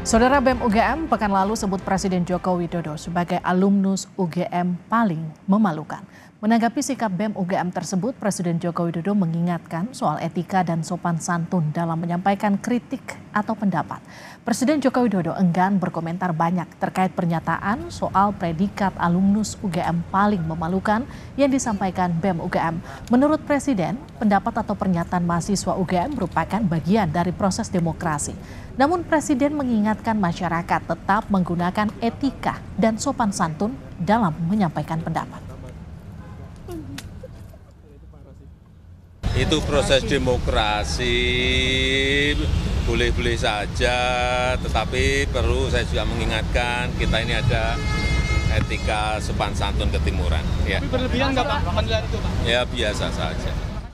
Saudara BEM UGM pekan lalu sebut Presiden Joko Widodo sebagai alumnus UGM paling memalukan. Menanggapi sikap BEM UGM tersebut, Presiden Joko Widodo mengingatkan soal etika dan sopan santun dalam menyampaikan kritik atau pendapat. Presiden Joko Widodo enggan berkomentar banyak terkait pernyataan soal predikat alumnus UGM paling memalukan yang disampaikan BEM UGM. Menurut Presiden, pendapat atau pernyataan mahasiswa UGM merupakan bagian dari proses demokrasi. Namun Presiden mengingatkan masyarakat tetap menggunakan etika dan sopan santun dalam menyampaikan pendapat. Itu proses demokrasi, boleh-boleh saja, tetapi perlu saya juga mengingatkan kita ini ada etika sopan santun ketimuran. Ya. Tapi berlebihan nggak Pak menilai itu Pak? Ya biasa saja.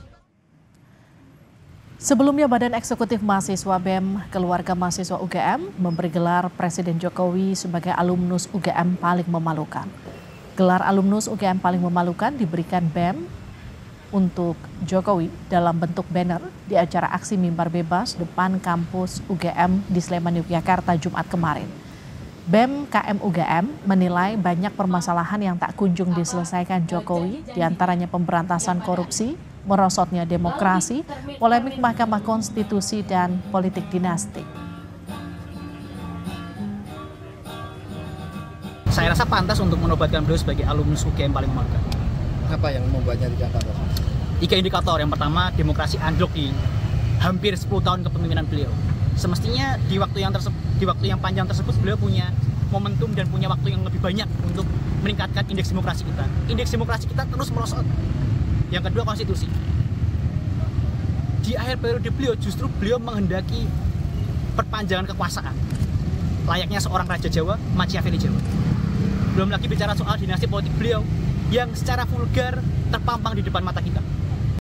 Sebelumnya Badan Eksekutif Mahasiswa BEM Keluarga Mahasiswa UGM memberi gelar Presiden Jokowi sebagai alumnus UGM paling memalukan. Gelar alumnus UGM paling memalukan diberikan BEM untuk Jokowi dalam bentuk banner di acara aksi mimbar bebas depan kampus UGM di Sleman, Yogyakarta Jumat kemarin. BEM KM UGM menilai banyak permasalahan yang tak kunjung diselesaikan Jokowi, diantaranya pemberantasan korupsi, merosotnya demokrasi, polemik Mahkamah Konstitusi, dan politik dinasti. Saya rasa pantas untuk menobatkan beliau sebagai alumnus UGM paling memalukan. Apa yang membuatnya tidak pantas? 3 indikator. Yang pertama, demokrasi anjlok di hampir 10 tahun kepemimpinan beliau. Semestinya di waktu yang panjang tersebut beliau punya momentum dan punya waktu yang lebih banyak untuk meningkatkan indeks demokrasi kita. Indeks demokrasi kita terus merosot. Yang kedua, konstitusi. Di akhir periode beliau justru beliau menghendaki perpanjangan kekuasaan. Layaknya seorang Raja Jawa, Machiavelli Jawa. Belum lagi bicara soal dinasti politik beliau yang secara vulgar terpampang di depan mata kita.